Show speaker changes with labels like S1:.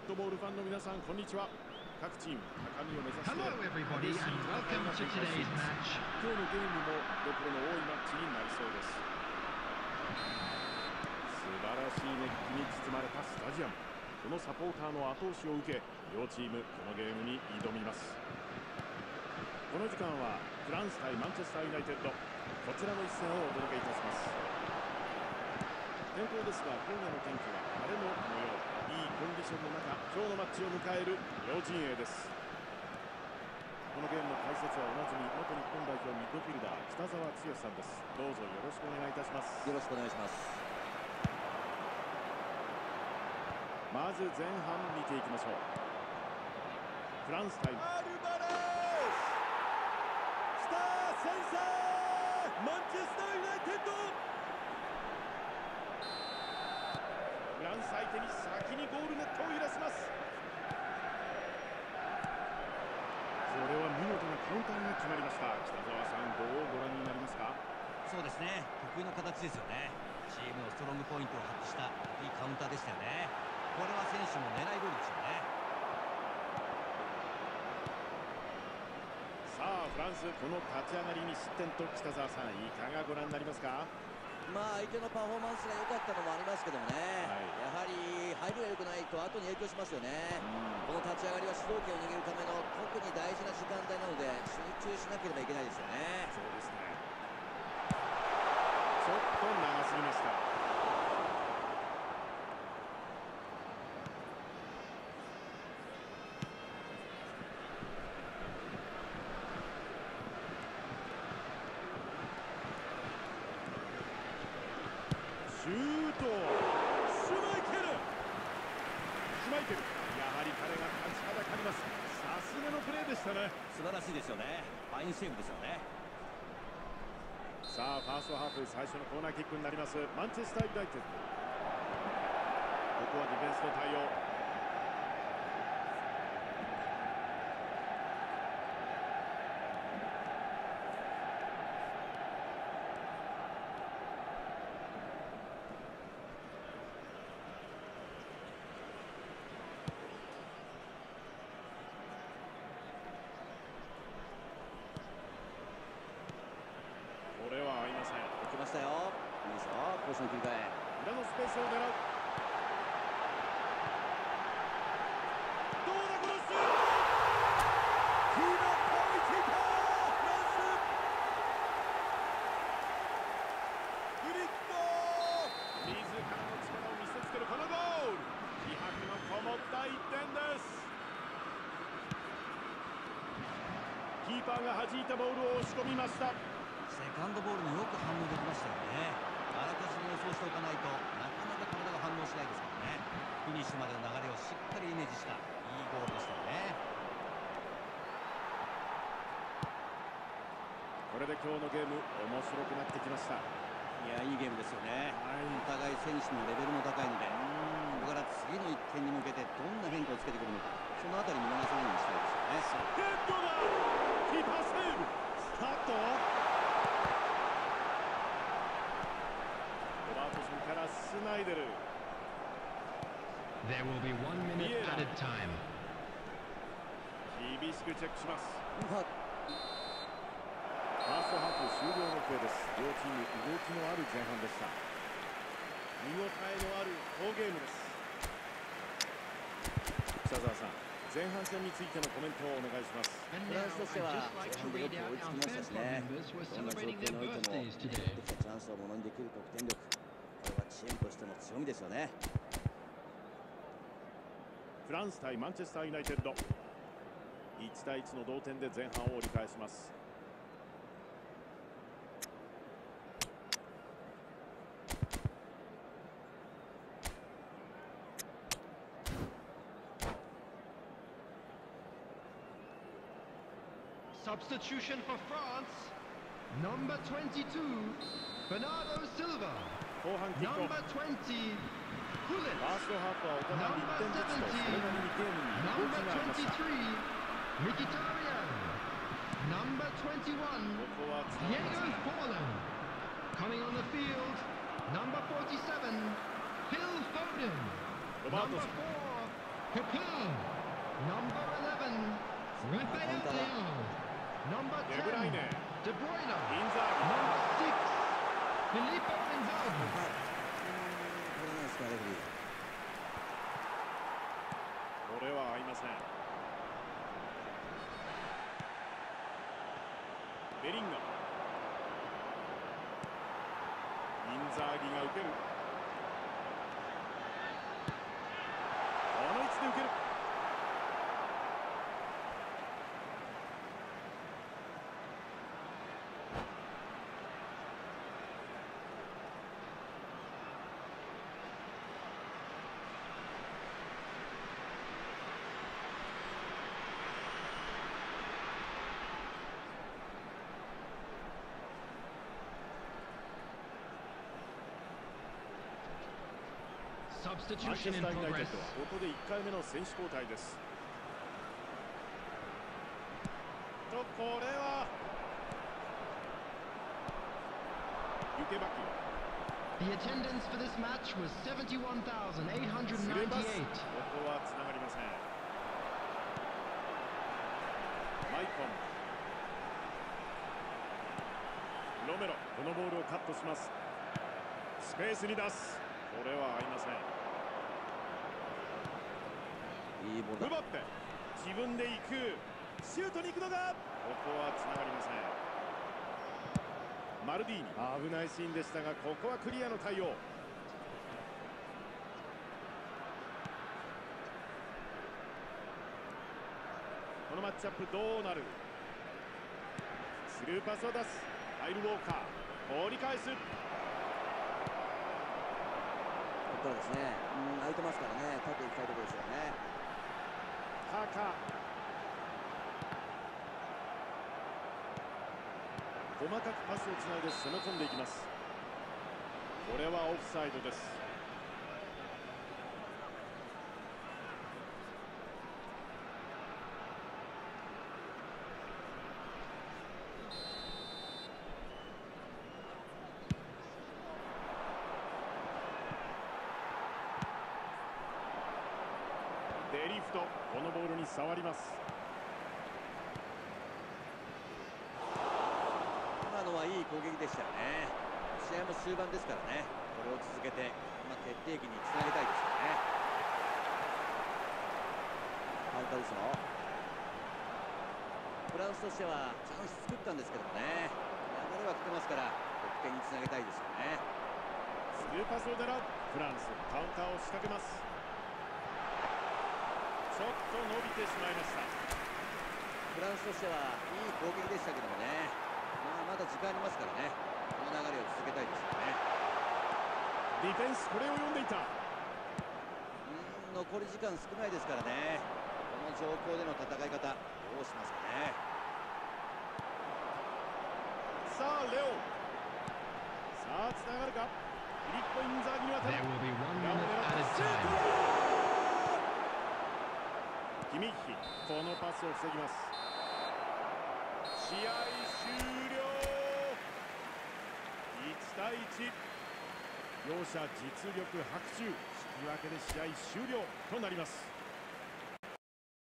S1: トボールファンの皆さん、こんにちは。各チーム高みを目指して
S2: Hello everybody and welcome to today's match.
S1: 今日のゲームも見どころの多いマッチになりそうです。素晴らしい熱気に包まれたスタジアム。このサポーターの後押しを受け、両チームこのゲームに挑みます。この時間はフランス対マンチェスターユナイテッド、こちらの一戦をお届けいたします。天候ですが、今夜の天気は晴れの模様。いいコンディションの中、今日のマッチを迎える両陣営です。このゲームの解説はおなじみ元日本代表ミッドフィルダー北澤剛さんです。どうぞよろしくお願いいたします。
S3: よろしくお願いします。
S1: まず前半見ていきましょう。フランス対アルバレス、スター先制、マンチェスターユナイテッド。フランス相手に先にゴールネットを揺らします。これは見事なカウンターが決まりました。北澤さん、どうご覧になりますか？
S3: そうですね、得意の形ですよね。チームのストロングポイントを発揮したいいカウンターでしたよね。これは選手も狙い通りでしょうね。
S1: さあフランス、この立ち上がりに失点と北澤さん、いかがご覧になりますか？
S4: 相手のパフォーマンスが良かったのもありますけどもね、やはり入りが良くないと後に影響しますよね。この立ち上がりは主導権を握るための特に大事な時間帯なので集中しなければいけないですよね。
S1: そうですね。ちょっと長すぎました。シュート、シュマイケル、やはり彼が立ちはだかります。さすがのプレーでしたね。
S3: 素晴らしいですよね。ファインセーブですよね。
S1: さあファーストハーフ最初のコーナーキックになります。マンチェスターユナイテッド、ここはディフェンスの対応。これは合いません。
S4: 来ましたよ。いいですよ、ポジション切り替え。
S1: 裏のスペースを狙う。どうだこのシュート、決まった、追いついたフランス。グリッド、自らの力を見せつけるこのゴール、気迫のこもった1点です。キーパーが弾いたボールを押し込みました。
S3: セカンドボールによく反応できましたよね。あらかじめ予想しておかないとなかなか体が反応しないですからね。フィニッシュまでの流れをしっかりイメージしたいいゴールでしたよね。
S1: これで今日のゲーム面白くなってきました。
S3: いや、いいゲームですよね。お互い選手のレベルも高いので、ここから次の1点に向けてどんな変化をつけてくるのか、そのあたり見逃さないようにしたいですよね。
S1: ヘッドだ、キーパーセーブ、スタート。ロバートソンからスナイデル。
S2: There will be 1 minute added time.
S1: 厳しくチェックします。
S4: うわ、
S1: ファーストハーフ終了のプレーです。両チーム動きのある前半でした。見応えのある好ゲームです。北澤さん、前半戦についてのコメントをお願いします。
S4: フランスとしては前半でよく追いつきましたしね。どんな状況においてもできたチャンスをものにできる得点力、これはチームとしての強みですよね。
S1: フランス対マンチェスターユナイテッド、1対1の同点で前半を折り返します。
S2: Substitution for France. Number 22, Bernardo Silva.
S1: 後半キックオフ。
S2: Number 20,
S1: ファーストハーフはお互いに1点ずつと、それなりにゲームに動きがありました。
S2: Mkhitaryan. Number 21,
S1: ここは使われま
S2: Diego
S1: せん。
S2: Forlan. Coming on the field, number 47, Phil Foden.
S1: ロバート
S2: Number
S1: ソン、
S2: 4, Kapoor. Number 11, Rafael Leao. Number
S1: デ
S2: 10,
S1: ブライネ、
S2: De Bruyne.
S1: インザー
S2: Number 6, Filippo Inzaghi.
S4: これなんですか、レフェリー。
S1: これは合いません。ベリンガム、インザーギが受ける。この位置で受ける。マンチェ
S2: Substitution
S1: ス
S2: in
S1: ター・ユナイテ
S2: progress.
S1: ッドはここで1回目の選手交代です。とこれはユケバキ、
S2: The attendance for this match was 71,898.
S1: スレバス、ここはつながりません。マイコン、ロメロ、このボールをカットします。スペースに出す。これは合いません。
S4: いいボールだ。
S1: 奪って自分で行く、シュートに行くのが、ここはつながりません。マルディーニ、危ないシーンでしたが、ここはクリアの対応。このマッチアップどうなる。スルーパスを出す。カイル・ウォーカー、放り返す。
S4: ここからですね、空いてますからね、縦行きたいところですよね。
S1: ハカ、細かくパスをつないで攻め込んでいきます。これはオフサイドです。デリフト、このボールに触ります。
S4: 今のはいい攻撃でしたよね。試合も終盤ですからね、これを続けて、決定機につなげたいですよね。カウンターですよ。フランスとしてはチャンス作ったんですけどもね、流れは来てますから得点につなげたいですよね。
S1: スルーパスを狙う。フランス、カウンターを仕掛けます。ちょっと伸びてしまいました。
S4: フランスとしてはいい攻撃でしたけどもね、まだ時間ありますからね、この流れを続けたいですよね。
S1: ディフェンス、これを読んでいた。
S4: 残り時間少ないですからね、この状況での戦い方、どうしますかね。
S1: さあレオ、さあつながるか。フィリッポ・インザーギに渡
S2: There
S1: る。
S2: will be 1
S1: 裏を
S2: minute
S1: 狙って
S2: added
S1: シュー
S2: time.
S1: ト。キミッヒ、このパスを防ぎます。試合終了。1対1、両者実力伯仲、引き分けで試合終了となります。